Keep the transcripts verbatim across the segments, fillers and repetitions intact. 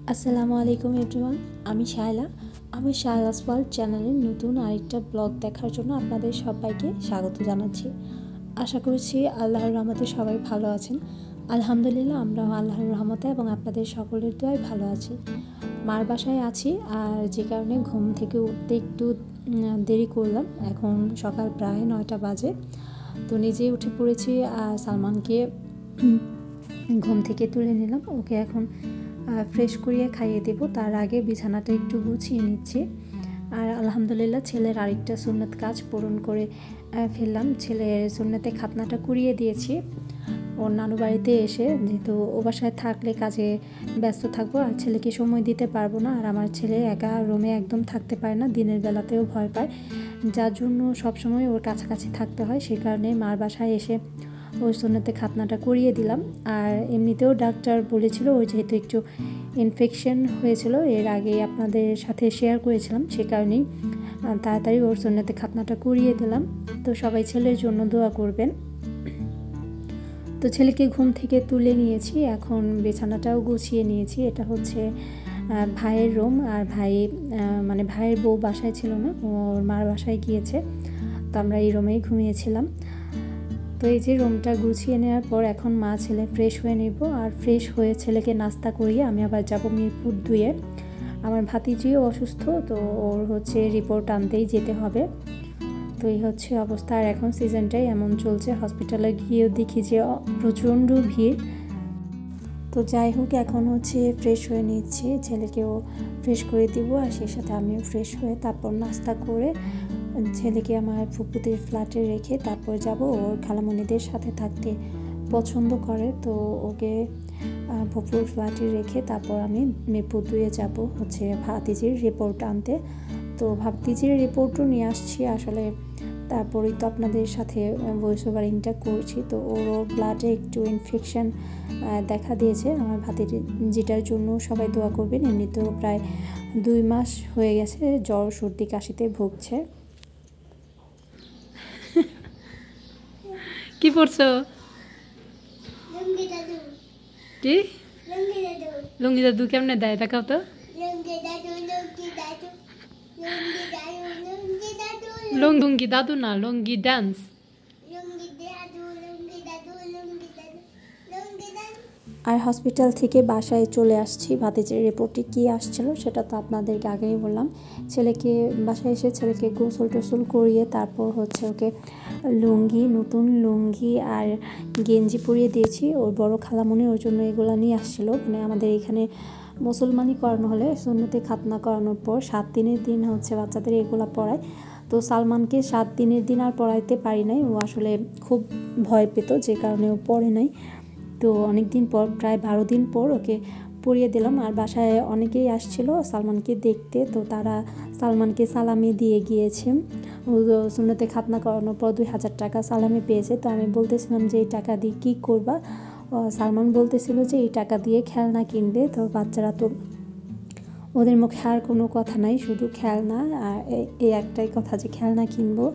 আসসালামু আলাইকুম এভরিওয়ান, আমি শায়লা। আমি শায়লাস ওয়ার্ল্ড চ্যানেলের নতুন আরেকটা ব্লগ দেখার জন্য আপনাদের সবাইকে স্বাগত জানাচ্ছি। আশা করছি আল্লাহর রহমতে সবাই ভালো আছেন। আলহামদুলিল্লাহ, আমরাও আল্লাহর রহমতে এবং আপনাদের সকলের দোয়ায় ভালো আছি। মার বাসায় আছি, আর যে কারণে ঘুম থেকে উঠতে একটু দেরি করলাম। এখন সকাল প্রায় নয়টা বাজে। তো নিজেই উঠে পড়েছি, আর সালমানকে ঘুম থেকে তুলে নিলাম। ওকে এখন ফ্রেশ করিয়ে খাইয়ে দেব, তার আগে বিছানাটা একটু গুছিয়ে নিচ্ছি। আর আলহামদুলিল্লাহ, ছেলের আরেকটা সুন্নত কাজ পূরণ করে ফেললাম। ছেলের সুন্নতে খাতনাটা করিয়ে দিয়েছি। ওর নানু বাড়িতে এসে, যেহেতু ও বাসায় থাকলে কাজে ব্যস্ত থাকবো আর ছেলেকে সময় দিতে পারবো না। আর আমার ছেলে একা রুমে একদম থাকতে পারে না, দিনের বেলাতেও ভয় পায়, যার জন্য সবসময় ওর কাছাকাছি থাকতে হয়। সেই কারণে মার বাসায় এসে ওই সুন্নতে খাতনাটা করিয়ে দিলাম। আর এমনিতেও ডাক্তার বলেছিল, ওই যেহেতু একটু ইনফেকশন হয়েছিল, এর আগে আপনাদের সাথে শেয়ার করেছিলাম, সে কারণেই তাড়াতাড়ি ওর সুন্নতে খাতনাটা করিয়ে দিলাম। তো সবাই ছেলের জন্য দোয়া করবেন। তো ছেলেকে ঘুম থেকে তুলে নিয়েছি, এখন বিছানাটাও গুছিয়ে নিয়েছি। এটা হচ্ছে ভাইয়ের রুম, আর ভাই মানে ভাইয়ের বউ বাসায় ছিল না, ওর মার বাসায় গিয়েছে। তো আমরা এই রুমেই ঘুমিয়েছিলাম। তো এই যে রুমটা গুছিয়ে নেওয়ার পর এখন মা ছেলে ফ্রেশ হয়ে নেব, আর ফ্রেশ হয়ে ছেলেকে নাস্তা করিয়ে আমি আবার যাব মিরপুর দুইয়ে। আমার ভাতিজিও অসুস্থ, তো ওর হচ্ছে রিপোর্ট আনতেই যেতে হবে। তো এই হচ্ছে অবস্থা। আর এখন সিজনটাই এমন চলছে, হসপিটালে গিয়েও দেখি যে প্রচণ্ড ভিড়। তো যাই হোক, এখন হচ্ছে ফ্রেশ হয়ে নিচ্ছি, ছেলেকেও ফ্রেশ করে দিব, আর সেই সাথে আমিও ফ্রেশ হয়ে তারপর নাস্তা করে ছেলেকে আমার ফুপুদের ফ্ল্যাটে রেখে তারপর যাব। ওর খালামণিদের সাথে থাকতে পছন্দ করে, তো ওকে ফুপুর ফ্ল্যাটে রেখে তারপর আমি মিরপুর দুইয়ে যাব হচ্ছে ভাতিজির রিপোর্ট আনতে। তো ভাতিজির রিপোর্টও নিয়ে আসছি আসলে, তারপরেই তো আপনাদের সাথে ভয়েস ওভারিংটা করছি। তো ওরও ব্লাডে একটু ইনফেকশান দেখা দিয়েছে। আমার ভাতিজিটার জন্য সবাই দোয়া করবেন। এমনিতেও প্রায় দুই মাস হয়ে গেছে জ্বর সর্দি কাশিতে ভুগছে। কি পড়ছো? কি লুঙ্গি দাদু কেমনে দেয় দেখাও তো। লুঙ্গি দাদু না, লুঙ্গি ডান্স। আর হসপিটাল থেকে বাসায় চলে আসছি। ভাতিজির রিপোর্টে কী আসছিল সেটা তো আপনাদেরকে আগেই বললাম। ছেলেকে বাসায় এসে ছেলেকে গোসল টোসল করিয়ে তারপর হচ্ছে ওকে লুঙ্গি, নতুন লুঙ্গি আর গেঞ্জি পরিয়ে দিয়েছি। ওর বড় খালামণি ওর জন্য এগুলো নিয়ে আসছিলো। মানে আমাদের এখানে মুসলমানি করানো হলে সুন্নতে খাতনা করানোর পর সাত দিনের দিন হচ্ছে বাচ্চাদের এগুলো পড়ায়। তো সালমানকে সাত দিনের দিন আর পড়াইতে পারি নাই, ও আসলে খুব ভয় পেত, যে কারণে ও পড়ে নাই। তো অনেক দিন পর, প্রায় বারো দিন পর ওকে পরিয়ে দিলাম। আর বাসায় অনেকেই আসছিল সালমানকে দেখতে, তো তারা সালমানকে সালামি দিয়ে গিয়েছে। ও সুন্নতে খাতনা করানোর পর দুই হাজার টাকা সালামি পেয়েছে। তো আমি বলতেছিলাম যে এই টাকা দিয়ে কী করবা? সালমান বলতেছিল যে এই টাকা দিয়ে খেলনা কিনবে। তো বাচ্চারা তো, ওদের মুখে আর কোনো কথা নাই, শুধু খেলনা, আর এই একটাই কথা যে খেলনা কিনবো।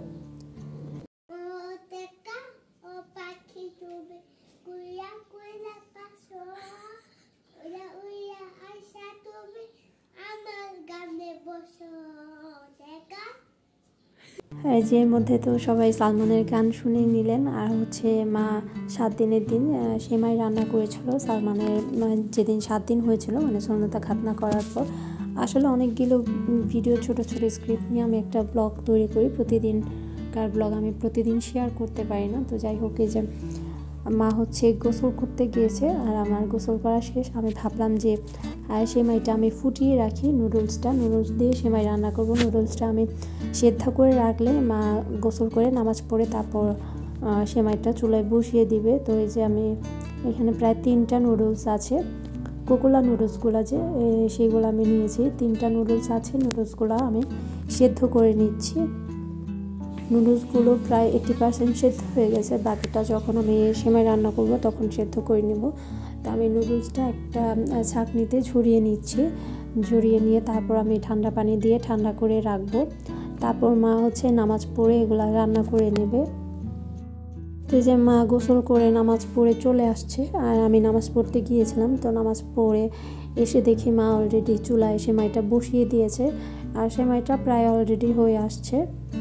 আর যে মধ্যে তো সবাই সালমানের গান শুনে নিলেন। আর হচ্ছে মা সাত দিনের দিন সেমাই রান্না করেছিল সালমানের, যেদিন সাত দিন হয়েছিল, মানে সুন্নতে খাতনা করার পর। আসলে অনেকগুলো ভিডিও, ছোটো ছোটো স্ক্রিপ্ট নিয়ে আমি একটা ব্লগ তৈরি করি। প্রতিদিনকার ব্লগ আমি প্রতিদিন শেয়ার করতে পারি না। তো যাই হোক, এই যে মা হচ্ছে গোসল করতে গিয়েছে, আর আমার গোসল করা শেষ। আমি ভাবলাম যে সেমাইটা আমি ফুটিয়ে রাখি, নুডলসটা নুডলস দিয়ে সেমাই রান্না করব। নুডলসটা আমি সেদ্ধ করে রাখলে মা গোসল করে নামাজ পড়ে তারপর সেমাইটা চুলায় বসিয়ে দিবে। তো এই যে আমি এখানে প্রায় তিনটা নুডলস আছে, কোকোলা নুডলসগুলো যে সেইগুলো আমি নিয়েছি। তিনটা নুডলস আছে, নুডলসগুলো আমি সেদ্ধ করে নিচ্ছি। নুডলসগুলো প্রায় এইটি পার্সেন্ট সেদ্ধ হয়ে গেছে, বাকিটা যখন আমি সেমাই রান্না করব তখন সেদ্ধ করে নেব। তো আমি নুডলসটা একটা ছাঁকনিতে ঝরিয়ে নিচ্ছি। ঝরিয়ে নিয়ে তারপর আমি ঠান্ডা পানি দিয়ে ঠান্ডা করে রাখবো। তারপর মা হচ্ছে নামাজ পড়ে এগুলা রান্না করে নেবে। তো যে মা গোসল করে নামাজ পড়ে চলে আসছে, আর আমি নামাজ পড়তে গিয়েছিলাম। তো নামাজ পড়ে এসে দেখি মা অলরেডি চুলায় সেমাইটা বসিয়ে দিয়েছে আর সেমাইটা প্রায় অলরেডি হয়ে আসছে।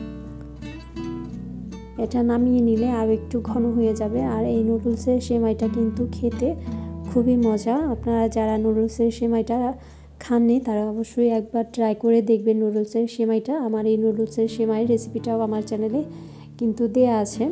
এটা নামিয়ে নিলে আর একটু ঘন হয়ে যাবে। আর এই নুডলসের সেমাইটা কিন্তু খেতে খুবই মজা। আপনারা যারা নুডলসের সেমাইটা খাননি তারা অবশ্যই একবার ট্রাই করে দেখবেন নুডলসের সেমাইটা। আমার এই নুডলসের সেমাই রেসিপিটাও আমার চ্যানেলে কিন্তু দেয়া আছে।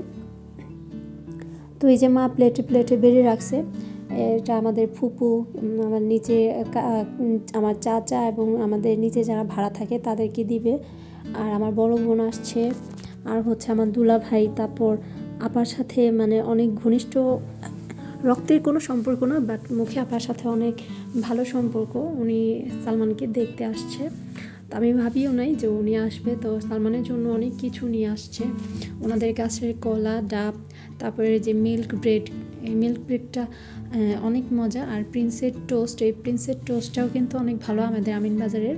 তো এই যে মা প্লেটে প্লেটে বেড়ে রাখছে, এটা আমাদের ফুপু, আমার নিচে আমার চাচা এবং আমাদের নিচে যারা ভাড়া থাকে তাদেরকে দিবে। আর আমার বড় বোন আসছে, আর হচ্ছে আমার দুলা ভাই, তারপর আপার সাথে মানে অনেক ঘনিষ্ঠ, রক্তের কোনো সম্পর্ক না, বাট মুখে আপার সাথে অনেক ভালো সম্পর্ক। উনি সালমানকে দেখতে আসছে। তো আমি ভাবিও নাই যে উনি আসবে। তো সালমানের জন্য অনেক কিছু নিয়ে আসছে। ওনাদের গাছের কলা, ডাব, তারপরে যে মিল্ক ব্রেড, এই মিল্ক ব্রেডটা অনেক মজা। আর প্রিন্সের টোস্ট, এই প্রিন্সের টোস্টটাও কিন্তু অনেক ভালো আমাদের আমিন বাজারের।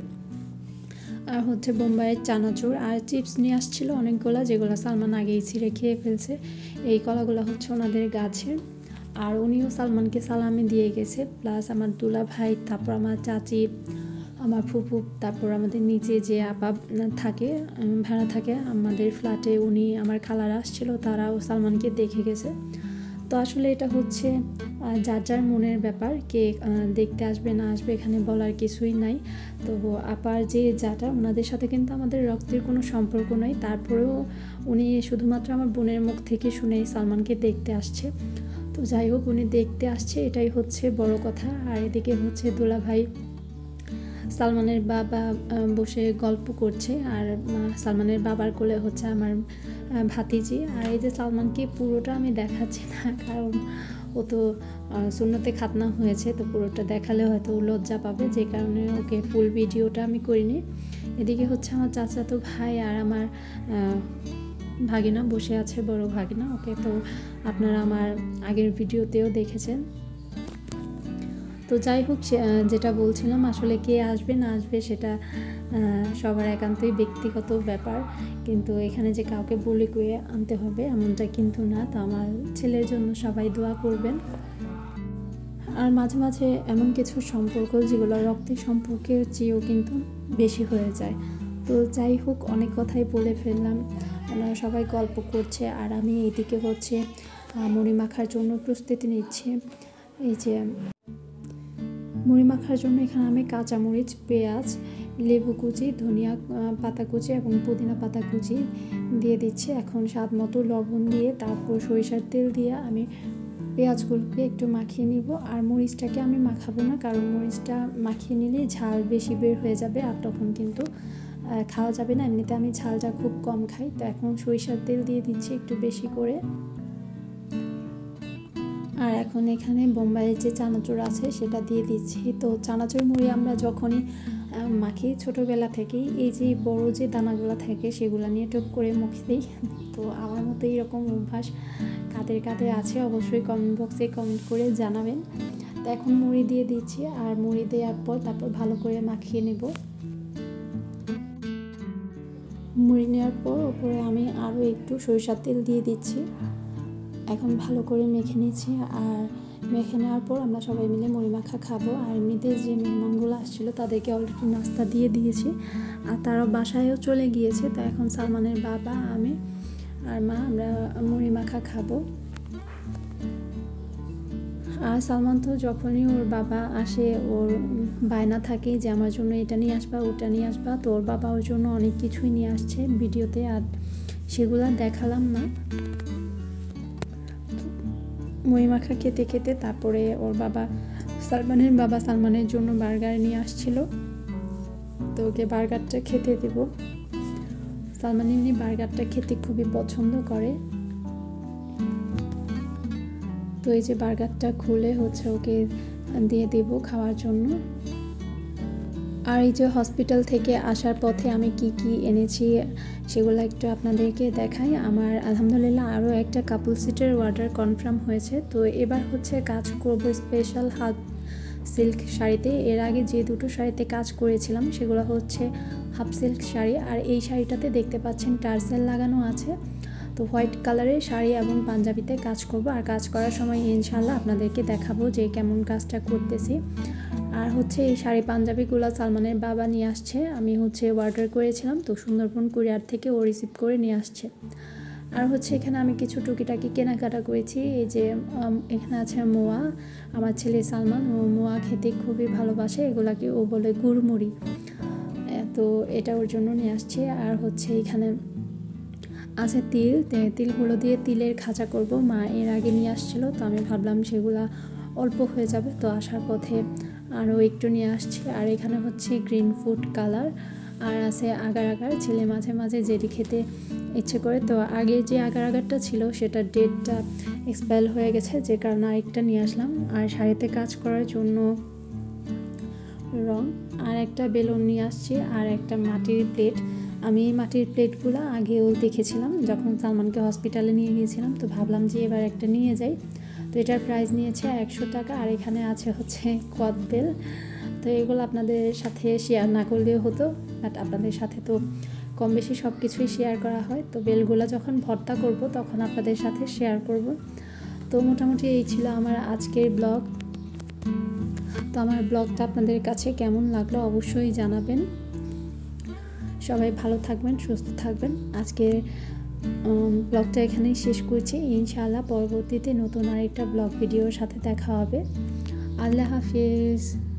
আর হচ্ছে বোম্বাইয়ের চানাচুর আর চিপস নিয়ে আসছিলো অনেকগুলো, যেগুলো সালমান আগেই ছিঁড়ে খেয়ে ফেলছে। এই কলাগুলো হচ্ছে ওনাদের গাছের। আর উনিও সালমানকে সালামি দিয়ে গেছে, প্লাস আমার দুলা ভাই, তারপর আমার চাচি, আমার ফুপু, তারপর আমাদের নিচে যে আপা থাকে, ভাড়া থাকে আমাদের ফ্ল্যাটে, উনি আমার খালারা আসছিলো, তারাও সালমানকে দেখে গেছে। তো আসলে এটা হচ্ছে যার যার মনের ব্যাপার, কে দেখতে আসবে না আসবে এখানে বলার কিছুই নাই। তো আপার যে যাটা, ওনাদের সাথে কিন্তু আমাদের রক্তের কোনো সম্পর্ক নাই, তারপরেও উনি শুধুমাত্র আমার বোনের মুখ থেকে শুনে সালমানকে দেখতে আসছে। তো যাই হোক, উনি দেখতে আসছে এটাই হচ্ছে বড় কথা। আর এদিকে হচ্ছে দুলা ভাই, সালমানের বাবা বসে গল্প করছে, আর সালমানের বাবার কোলে হচ্ছে আমার ভাতিজি। আর এই যে সালমানকে পুরোটা আমি দেখাচ্ছি না, কারণ ও তো সুন্নতে খাতনা হয়েছে, তো পুরোটা দেখালে হয়তো লজ্জা পাবে, যে কারণে ওকে ফুল ভিডিওটা আমি করিনি। এদিকে হচ্ছে আমার চাচাতো ভাই আর আমার ভাগিনা বসে আছে, বড় ভাগিনা, ওকে তো আপনারা আমার আগের ভিডিওতেও দেখেছেন। তো যাই হোক, যেটা বলছিলাম, আসলে কে আসবে না আসবে সেটা সবার একান্তই ব্যক্তিগত ব্যাপার, কিন্তু এখানে যে কাউকে বলে কয়ে আনতে হবে এমনটা কিন্তু না। তো আমার ছেলের জন্য সবাই দোয়া করবেন। আর মাঝে মাঝে এমন কিছু সম্পর্ক যেগুলো রক্তের সম্পর্কের চেয়েও কিন্তু বেশি হয়ে যায়। তো যাই হোক, অনেক কথাই বলে ফেললাম। ওনারা সবাই গল্প করছে আর আমি এইদিকে হচ্ছে মুড়ি মাখার জন্য প্রস্তুতি নিচ্ছি। এই যে মুড়ি মাখার জন্য এখানে আমি কাঁচামরিচ, পেঁয়াজ, লেবু কুচি, ধনিয়া পাতা কুচি এবং পুদিনা পাতা কুচি দিয়ে দিচ্ছি। এখন স্বাদ মতো লবণ দিয়ে, তারপর সরিষার তেল দিয়ে আমি পেঁয়াজগুলোকে একটু মাখিয়ে নিব। আর মরিচটাকে আমি মাখাবো না, কারণ মরিচটা মাখিয়ে নিলে ঝাল বেশি বের হয়ে যাবে, আর তখন কিন্তু খাওয়া যাবে না। এমনিতে আমি ঝালটা খুব কম খাই। তো এখন সরিষার তেল দিয়ে দিচ্ছি একটু বেশি করে। আর এখন এখানে বোম্বাইয়ের যে চানাচুর আছে সেটা দিয়ে দিচ্ছি। তো চানাচুর মুড়ি আমরা যখনই মাখি ছোটোবেলা থেকেই এই যে বড় যে দানাগুলো থাকে সেগুলো নিয়ে টুক করে মুখে দিই। তো আমার মতো এরকম অভ্যাস কাদের কাদের আছে অবশ্যই কমেন্ট বক্সে কমেন্ট করে জানাবেন। তো এখন মুড়ি দিয়ে দিচ্ছি, আর মুড়ি দেওয়ার পর তারপর ভালো করে মাখিয়ে নেব। মুড়ি নেওয়ার পর ওপরে আমি আরও একটু সরিষার তেল দিয়ে দিচ্ছি। এখন ভালো করে মেখে নিচ্ছি। আর মেখে নেওয়ার পর আমরা সবাই মিলে মুড়ি মাখা খাবো। আর এমনিতে যে মেহমানগুলো আসছিলো তাদেরকে অলরেডি নাস্তা দিয়ে দিয়েছি, আর তারা বাসায়ও চলে গিয়েছে। তো এখন সালমানের বাবা, আমি আর মা আমরা মুড়ি মাখা খাবো। আর সালমান তো যখনই ওর বাবা আসে ওর বায়না থাকে যে আমার জন্য এটা নিয়ে আসবা ওটা নিয়ে আসবা। তো ওর বাবা ওর জন্য অনেক কিছুই নিয়ে আসছে ভিডিওতে, আর সেগুলো দেখালাম না। মুড়ি মাখা খেতে খেতে তারপরে ওর বাবা, সালমানের বাবা সালমানের জন্য বার্গার নিয়ে আসছিল। তো ওকে বার্গারটা খেতে দেব। সালমান এমনি বার্গারটা খেতে খুবই পছন্দ করে। তো এই যে বার্গারটা খুলে হচ্ছে ওকে দিয়ে দেব খাওয়ার জন্য। আর এই যে হসপিটাল থেকে আসার পথে আমি কি কি এনেছি সেগুলো একটু আপনাদেরকে দেখাই। আমার আলহামদুলিল্লাহ আরও একটা কাপল সিটের অর্ডার কনফার্ম হয়েছে। তো এবার হচ্ছে কাজ করব স্পেশাল হাফ সিল্ক শাড়িতে। এর আগে যে দুটো শাড়িতে কাজ করেছিলাম সেগুলো হচ্ছে হাফ সিল্ক শাড়ি, আর এই শাড়িটাতে দেখতে পাচ্ছেন টার্সেল লাগানো আছে। তো হোয়াইট কালারের শাড়ি এবং পাঞ্জাবিতে কাজ করব, আর কাজ করার সময় ইনশাআল্লাহ আপনাদেরকে দেখাবো যে কেমন কাজটা করতেছি। আর হচ্ছে এই শাড়ি পাঞ্জাবিগুলো সালমানের বাবা নিয়ে আসছে, আমি হচ্ছে অর্ডার করেছিলাম, তো সুন্দরবন কুরিয়ার থেকে ও রিসিভ করে নিয়ে আসছে। আর হচ্ছে এখানে আমি কিছু টুকিটাকি কেনাকাটা করেছি। এই যে এখানে আছে মোয়া, আমার ছেলে সালমান ও মোয়া খেতে খুবই ভালোবাসে, এগুলাকে ও বলে গুড়মুড়ি, তো এটা ওর জন্য নিয়ে আসছে। আর হচ্ছে এখানে আছে তিল, তিলগুলো দিয়ে তিলের খাঁচা করব, মা এর আগে নিয়ে আসছিলো, তো আমি ভাবলাম সেগুলা অল্প হয়ে যাবে, তো আসার পথে আরও একটু নিয়ে আসছি। আর এখানে হচ্ছে গ্রিন ফুড কালার, আর আছে আগার আগার, ছেলে মাঝে মাঝে যেটি খেতে ইচ্ছে করে, তো আগে যে আগার আগারটা ছিল সেটা ডেটটা এক্সপায়ার হয়ে গেছে, যে কারণে আরেকটা নিয়ে আসলাম। আর শাড়িতে কাজ করার জন্য রং, আর একটা বেলুন নিয়ে আসছি, আর একটা মাটির প্লেট। আমি এই মাটির প্লেটগুলো আগেও দেখেছিলাম যখন সালমানকে হসপিটালে নিয়ে গিয়েছিলাম, তো ভাবলাম যে এবার একটা নিয়ে যাই। তো এটার প্রাইস নিয়েছে একশো টাকা। আর এখানে আছে হচ্ছে কদবেল, তো এগুলো আপনাদের সাথে শেয়ার না করলেও হতো, বাট আপনাদের সাথে তো কম বেশি সব কিছুই শেয়ার করা হয়, তো বেলগুলো যখন ভর্তা করব তখন আপনাদের সাথে শেয়ার করব। তো মোটামুটি এই ছিল আমার আজকের ব্লগ। তো আমার ব্লগটা আপনাদের কাছে কেমন লাগলো অবশ্যই জানাবেন। সবাই ভালো থাকবেন, সুস্থ থাকবেন। আজকের ব্লগটা এখানেই শেষ করছি, ইনশাআল্লাহ পরবর্তীতে নতুন আরেকটা ব্লগ ভিডিওর সাথে দেখা হবে। আল্লাহ হাফিজ।